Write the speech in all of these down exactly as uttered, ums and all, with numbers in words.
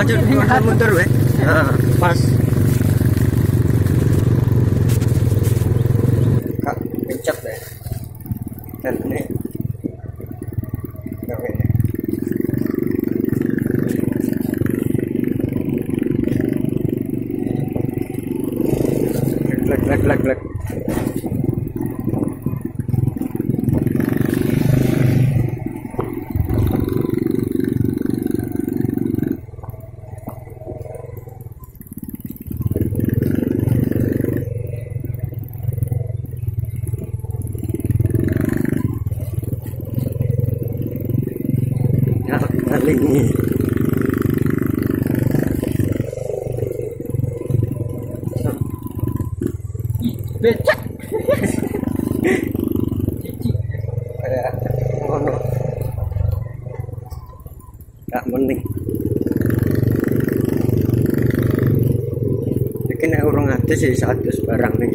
maju mundur mundur weh. Nah, pas. Kak, pencet deh. Dan ini. Nah, ini. Glek glek glek glek. Maling ini becek kayak ngono gak mending bikin orang ada sih satu barang nih.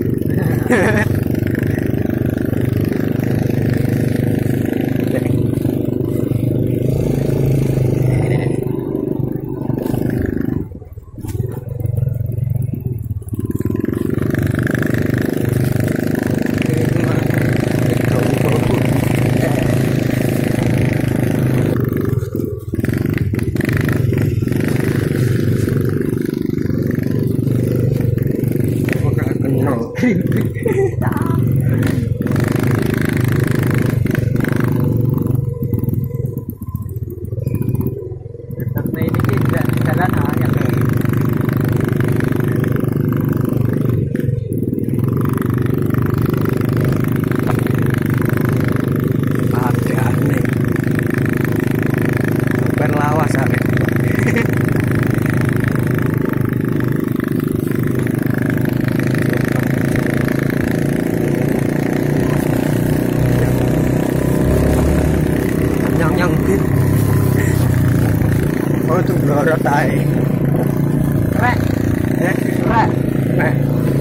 Oh itu blorot ae. Krek. Ya, krek. Krek.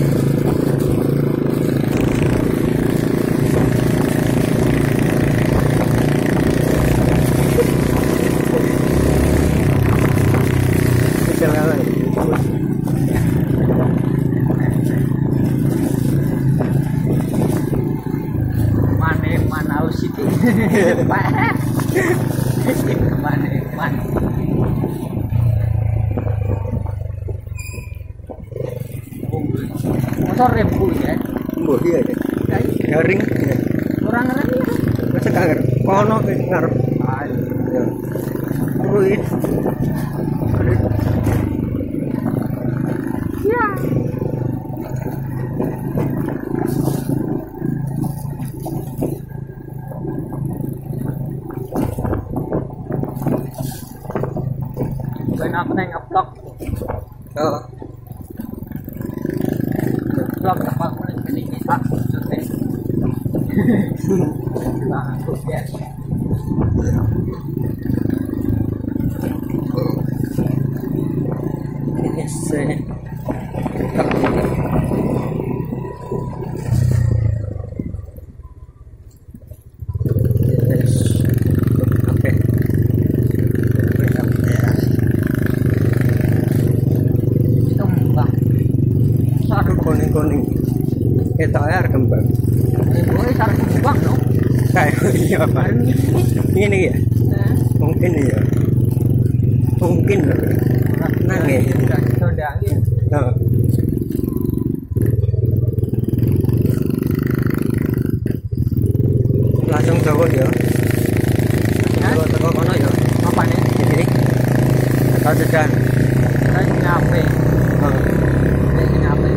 Jalan. Mane manau siki. Mane man. Motor rembu ya. Mbok iya deh. Garing. Orang ngerti ya. Wis kanger. Kono ngarep. Ayo. Kuwi. Ya. Benak neng ngeplok. Oh. Ngeplok apa ini kita syuting. Bagus ya. Ini sih. Kuning-kuning itu air kembang Boleh taruh kembang dong. kayak iya apa ini ya mungkin ya mungkin nangis Sudah ya. oh. Langsung Jawa ya Jawa teko kono ya Apa nih? ini atau sedan Saya nyampe. oh. Saya nyampe.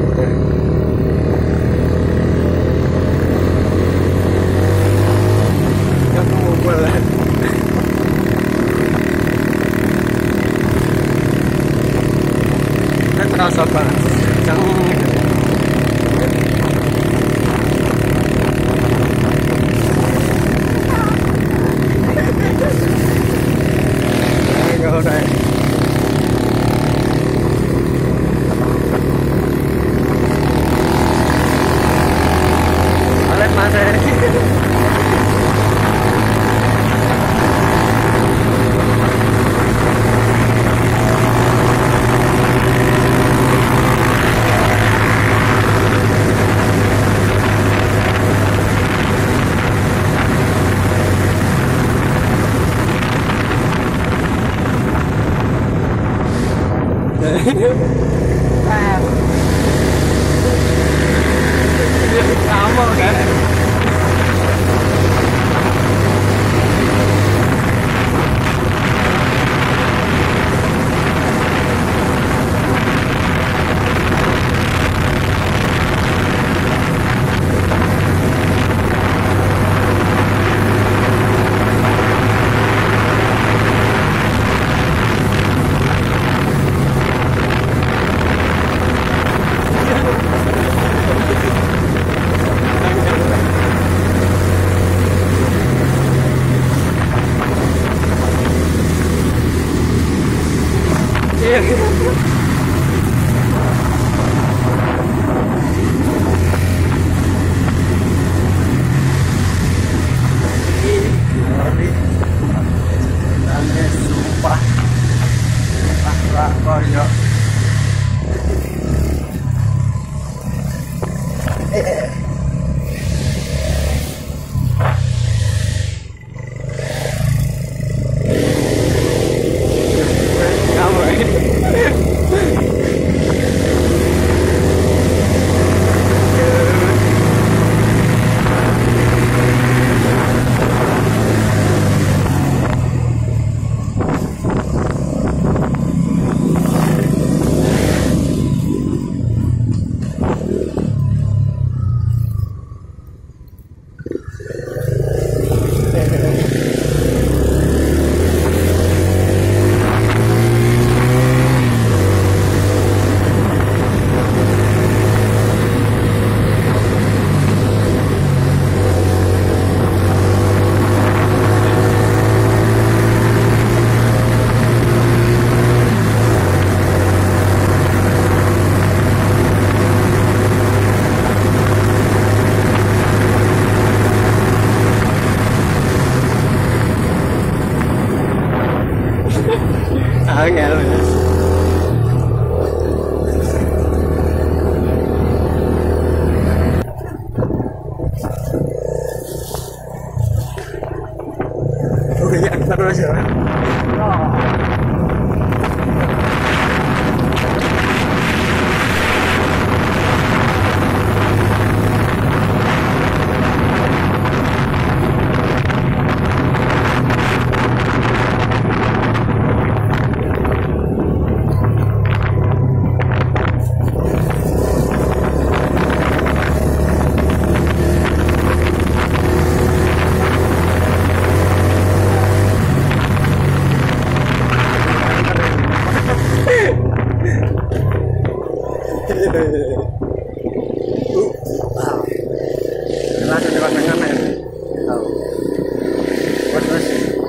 Kan terasa banget jangan ayo deh balik mas Kan. Kamu kan. Angel mas. Oh iya, terus ya. Langsung lewat tengah ya. Tahu. Bos bos.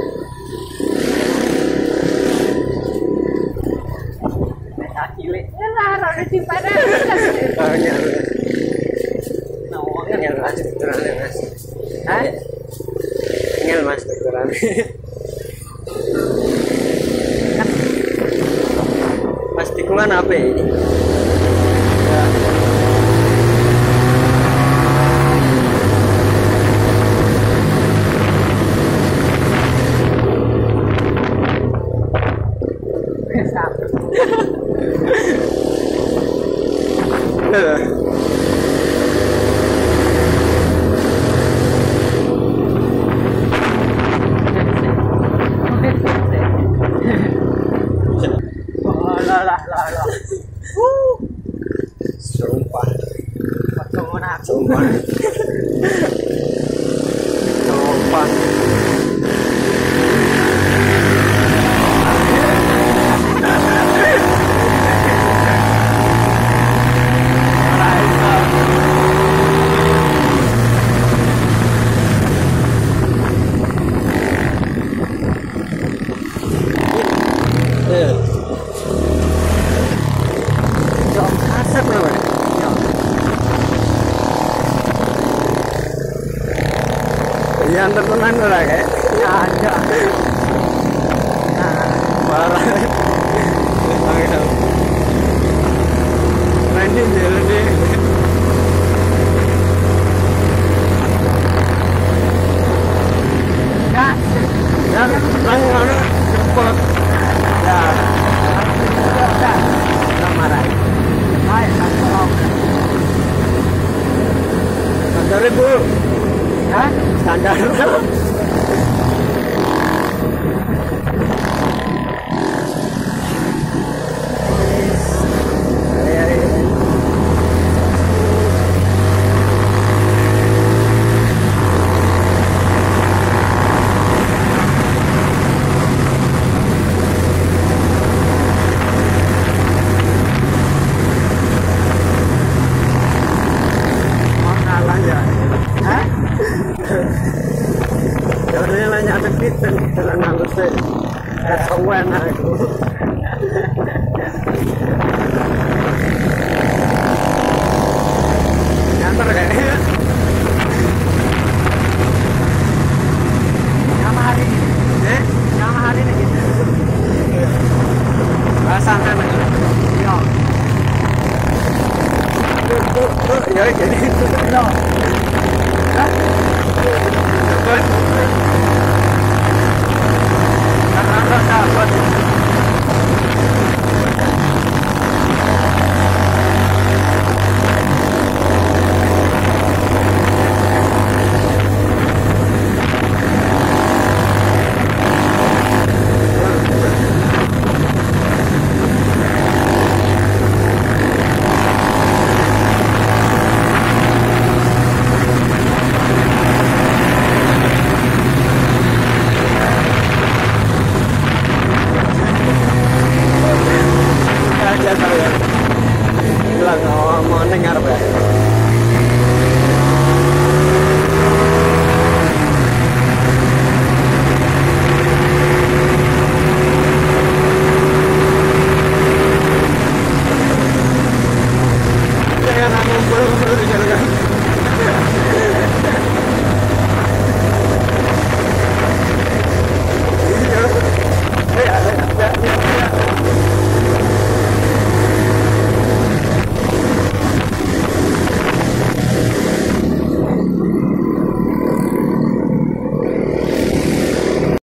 Kaki le. Lah, rada di pada. Angel. Nah, Angel mas, betulan mas. Hah? Angel mas, betulan. Mas tikungan apa ini? Lah lah lah lah. Sumpah. Sumpah. Sumpah. Sumpah. Asap namanya. Yang tertenang orang kayak. Ya ada. Nah, Parah. Lanjut jalan deh. gas. Ya, langsung cepat. Ya. Gas. melanggar. Jadinya nanya ada kita jalan halus deh, kesawan aku. Ngantar kayaknya. Sama hari ini, eh? Sama hari ini gitu. Rasakan aja. Yo. Tuh, tuh, tuh, ya jadi itu. Yo. Hah? Bilang oh, mau dengar, Pak.